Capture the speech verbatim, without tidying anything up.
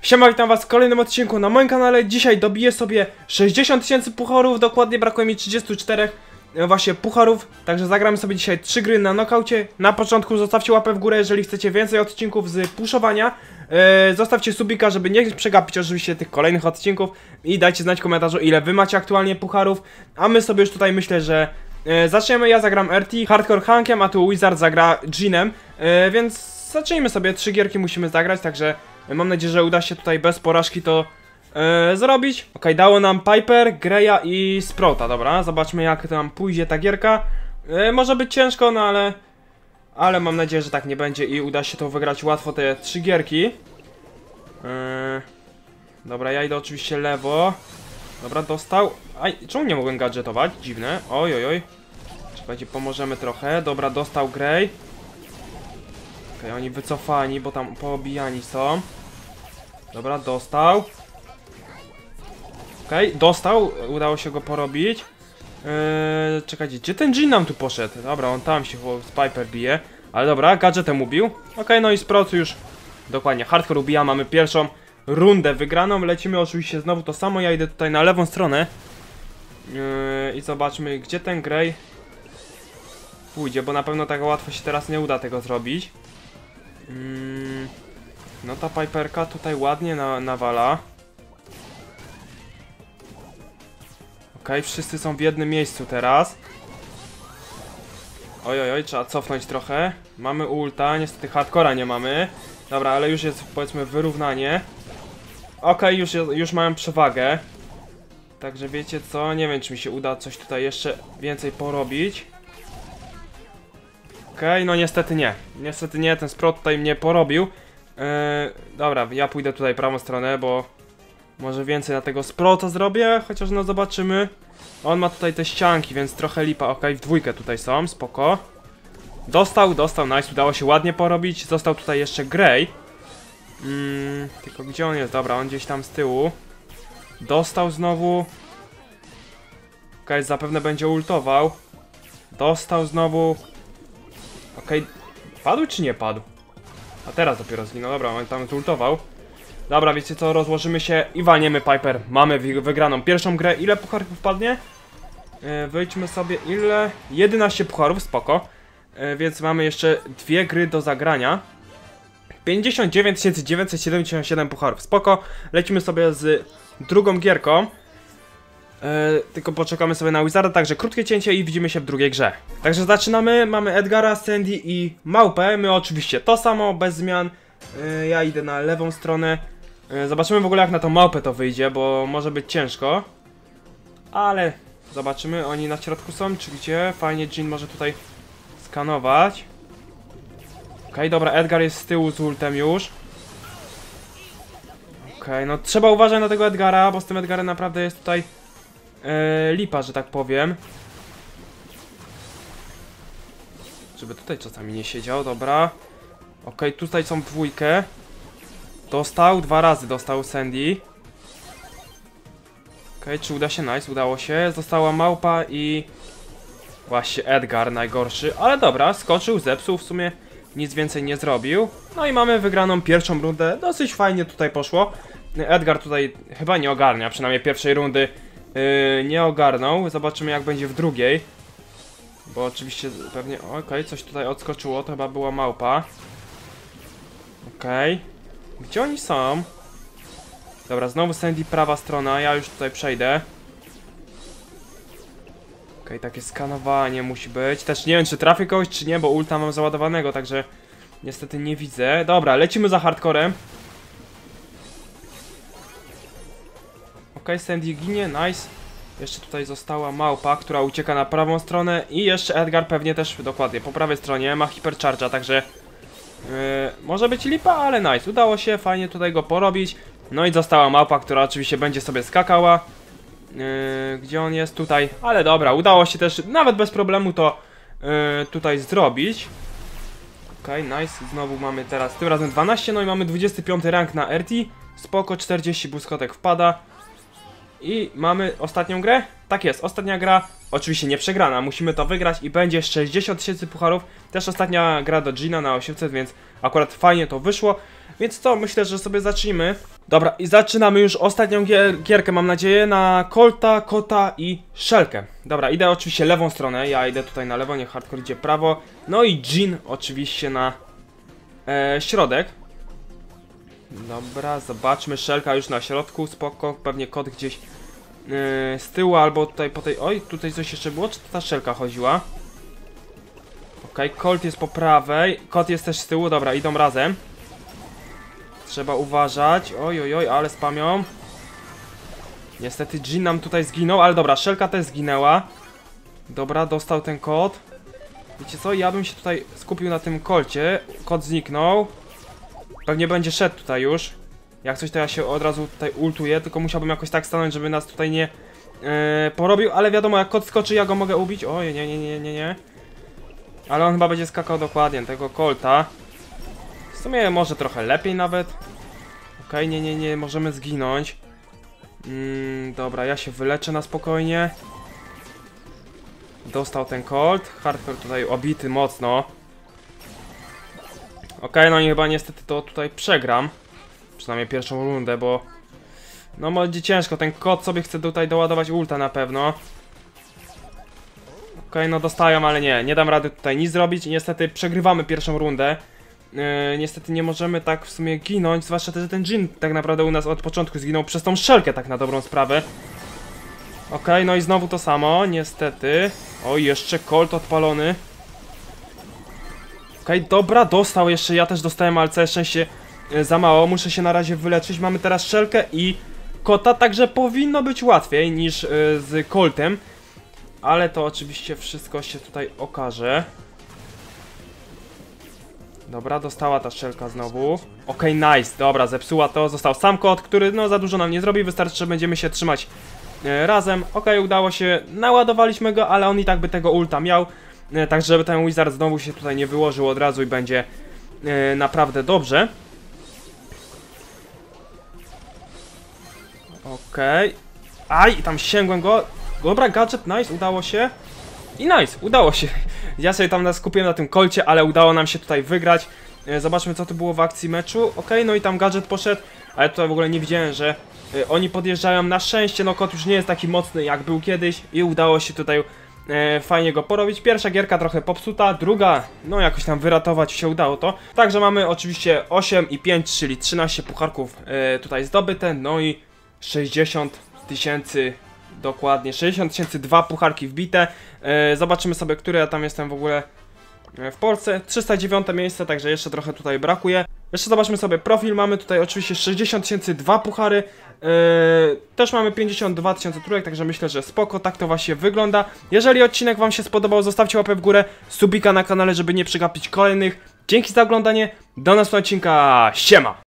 Siema, witam was w kolejnym odcinku na moim kanale. Dzisiaj dobiję sobie sześćdziesiąt tysięcy pucharów, dokładnie brakuje mi trzydzieści cztery właśnie pucharów. Także zagramy sobie dzisiaj trzy gry na knockaucie. Na początku zostawcie łapę w górę, jeżeli chcecie więcej odcinków z puszowania. Yy, zostawcie subika, żeby nie przegapić oczywiście tych kolejnych odcinków. I dajcie znać w komentarzu, ile wy macie aktualnie pucharów. A my sobie już tutaj myślę, że yy, zaczniemy. Ja zagram R T, Hardcore Hankiem, a tu Wizard zagra Jeanem. Yy, więc zacznijmy sobie, trzy gierki musimy zagrać, także mam nadzieję, że uda się tutaj bez porażki to yy, zrobić. Ok, dało nam Piper, Greya i Sprouta, dobra. Zobaczmy, jak nam pójdzie ta gierka. Yy, może być ciężko, no ale Ale mam nadzieję, że tak nie będzie i uda się to wygrać łatwo, te trzy gierki. Yy, dobra, ja idę oczywiście lewo. Dobra, dostał. Aj, czemu nie mogłem gadżetować? Dziwne. Oj, oj, oj. Czekajcie, pomożemy trochę. Dobra, dostał Grey. Okej, okay, oni wycofani, bo tam poobijani są. Dobra, dostał. Okej, okay, dostał. Udało się go porobić. Yy, czekajcie, gdzie ten Jean nam tu poszedł? Dobra, on tam się z Piper bije. Ale dobra, gadżetem ubił. Okej, okay, no i Sprout już dokładnie hardcore ubija. Mamy pierwszą rundę wygraną. Lecimy oczywiście znowu to samo. Ja idę tutaj na lewą stronę. Yy, I zobaczmy, gdzie ten Grey pójdzie, bo na pewno tak łatwo się teraz nie uda tego zrobić. Yy, no ta Piperka tutaj ładnie na, nawala. Okej, okay, wszyscy są w jednym miejscu teraz. Oj, oj, oj, trzeba cofnąć trochę. Mamy ulta, niestety hardcora nie mamy. Dobra, ale już jest, powiedzmy, wyrównanie. Okej, okay, już, już mamy przewagę. Także wiecie co, nie wiem, czy mi się uda coś tutaj jeszcze więcej porobić. Okej, okay, no niestety nie. Niestety nie, ten Sprout tutaj mnie porobił. Yy, dobra, ja pójdę tutaj prawą stronę, bo może więcej na tego Sprouta zrobię, chociaż no zobaczymy. On ma tutaj te ścianki, więc trochę lipa. Okej, okay, w dwójkę tutaj są, spoko. Dostał, dostał, nice, udało się ładnie porobić. Został tutaj jeszcze Grey. Mm, tylko gdzie on jest? Dobra, on gdzieś tam z tyłu. Dostał znowu. Okej, okay, zapewne będzie ultował. Dostał znowu. Okej, okay. Padł czy nie padł? A teraz dopiero zginął, dobra, on tam zultował. Dobra, wiecie co, rozłożymy się i walniemy Piper. Mamy wygraną pierwszą grę. Ile pucharów wpadnie? Yy, wyjdźmy sobie, ile? jedenaście pucharów, spoko. Yy, więc mamy jeszcze dwie gry do zagrania. pięćdziesiąt dziewięć tysięcy dziewięćset siedemdziesiąt siedem pucharów, spoko. Lecimy sobie z drugą gierką. Yy, tylko poczekamy sobie na Wizarda, także krótkie cięcie i widzimy się w drugiej grze. Także zaczynamy, mamy Edgara, Sandy i Małpę. My oczywiście to samo, bez zmian. Yy, ja idę na lewą stronę. Zobaczymy w ogóle, jak na tą małpę to wyjdzie, bo może być ciężko. Ale zobaczymy, oni na środku są, czy gdzie? Fajnie, Jean może tutaj skanować. Okej, okay, dobra, Edgar jest z tyłu z ultem już. Okej, okay, no trzeba uważać na tego Edgara, bo z tym Edgarem naprawdę jest tutaj yy, lipa, że tak powiem. Żeby tutaj czasami nie siedział, dobra. Okej, okay, tutaj są w dwójkę. Dostał, dwa razy dostał Sandy. Okej, okay, czy uda się? Nice, udało się. Została małpa i właśnie Edgar najgorszy. Ale dobra, skoczył, zepsuł, w sumie nic więcej nie zrobił. No i mamy wygraną pierwszą rundę. Dosyć fajnie tutaj poszło. Edgar tutaj chyba nie ogarnia, przynajmniej pierwszej rundy yy, nie ogarnął. Zobaczymy, jak będzie w drugiej. Bo oczywiście pewnie... Okej, okay, coś tutaj odskoczyło, to chyba była małpa. Okej. Okay. Gdzie oni są? Dobra, znowu Sandy, prawa strona, ja już tutaj przejdę. Okej, okay, takie skanowanie musi być. Też nie wiem, czy trafię kogoś, czy nie, bo ulta mam załadowanego, także niestety nie widzę. Dobra, lecimy za hardcorem. Okej, okay, Sandy ginie, nice. Jeszcze tutaj została małpa, która ucieka na prawą stronę. I jeszcze Edgar pewnie też, dokładnie, po prawej stronie ma hipercharge'a, także... Yy, może być lipa, ale nice, udało się fajnie tutaj go porobić. No i została małpa, która oczywiście będzie sobie skakała. Yy, gdzie on jest? Tutaj, ale dobra, udało się też nawet bez problemu to yy, tutaj zrobić. Okej, okay, nice, znowu mamy teraz, tym razem dwanaście, no i mamy dwudziesty piąty rank na R T. Spoko, czterdzieści błyskotek wpada. I mamy ostatnią grę? Tak jest, ostatnia gra, oczywiście nie przegrana, musimy to wygrać i będzie sześćdziesiąt tysięcy pucharów. Też ostatnia gra do Jeana na osiemset, więc akurat fajnie to wyszło. Więc to myślę, że sobie zacznijmy. Dobra, i zaczynamy już ostatnią gier gierkę, mam nadzieję, na Colta, Kota i Shelkę. Dobra, idę oczywiście lewą stronę, ja idę tutaj na lewo, niech Hardcore idzie prawo. No i Jin oczywiście na e, środek. Dobra, zobaczmy, Shelka już na środku, spoko, pewnie Kot gdzieś e, z tyłu albo tutaj po tej... Oj, tutaj coś jeszcze było, czy to ta Shelka chodziła? Okej, okay, Colt jest po prawej, Kot jest też z tyłu, dobra, idą razem. Trzeba uważać, oj, oj, oj, ale spamią. Niestety Jin nam tutaj zginął, ale dobra, Shelka też zginęła. Dobra, dostał ten Kot. Wiecie co, ja bym się tutaj skupił na tym Kolcie. Kot zniknął. Pewnie będzie szedł tutaj już. Jak coś to ja się od razu tutaj ultuję, tylko musiałbym jakoś tak stanąć, żeby nas tutaj nie yy, porobił, ale wiadomo, jak Kot skoczy, ja go mogę ubić. Oj, nie, nie, nie, nie, nie. Ale on chyba będzie skakał dokładnie tego Colta. W sumie może trochę lepiej nawet. Okej, okay, nie, nie, nie, możemy zginąć. Mm, dobra, ja się wyleczę na spokojnie. Dostał ten Colt. Hardcore tutaj obity mocno. Okej, okay, no i chyba niestety to tutaj przegram. Przynajmniej pierwszą rundę, bo... No będzie ciężko, ten Kot sobie chce tutaj doładować ulta na pewno. Okej, okay, no dostają, ale nie, nie dam rady tutaj nic zrobić i niestety przegrywamy pierwszą rundę. Yy, niestety nie możemy tak w sumie ginąć, zwłaszcza też, że ten Jin tak naprawdę u nas od początku zginął przez tą Shelkę tak na dobrą sprawę. Okej, okay, no i znowu to samo, niestety. Oj, jeszcze Colt odpalony. Okej, okay, dobra, dostał jeszcze, ja też dostałem, ale całe szczęście yy, za mało, muszę się na razie wyleczyć. Mamy teraz Shelkę i Kota, także powinno być łatwiej niż yy, z Coltem. Ale to oczywiście wszystko się tutaj okaże. Dobra, dostała ta Shelka znowu. Okej, okay, nice, dobra, zepsuła to. Został sam Kot, który no za dużo nam nie zrobi. Wystarczy, że będziemy się trzymać e, razem. Okej, okay, udało się, naładowaliśmy go, ale on i tak by tego ulta miał. E, tak, żeby ten Wizard znowu się tutaj nie wyłożył od razu i będzie e, naprawdę dobrze. Okej. Okay. Aj, tam sięgłem go. Dobra, gadżet, nice, udało się. I nice, udało się. Ja sobie tam skupiłem na tym Colcie, ale udało nam się tutaj wygrać. Zobaczmy, co to było w akcji meczu. Ok, no i tam gadżet poszedł, ale tutaj w ogóle nie widziałem, że y, oni podjeżdżają. Na szczęście, no Kot już nie jest taki mocny, jak był kiedyś i udało się tutaj y, fajnie go porobić. Pierwsza gierka trochę popsuta, druga, no jakoś tam wyratować się udało to. Także mamy oczywiście osiem i pięć, czyli trzynaście pucharków y, tutaj zdobyte, no i sześćdziesiąt tysięcy. Dokładnie, sześćdziesiąt tysięcy, dwa pucharki wbite. Yy, zobaczymy sobie, który ja tam jestem w ogóle w Polsce. trzysta dziewiąte miejsce, także jeszcze trochę tutaj brakuje. Jeszcze zobaczmy sobie profil. Mamy tutaj oczywiście sześćdziesiąt tysięcy, dwa puchary. Yy, też mamy pięćdziesiąt dwa tysiące trójek, także myślę, że spoko, tak to właśnie wygląda. Jeżeli odcinek wam się spodobał, zostawcie łapę w górę, subika na kanale, żeby nie przegapić kolejnych. Dzięki za oglądanie, do następnego odcinka, siema!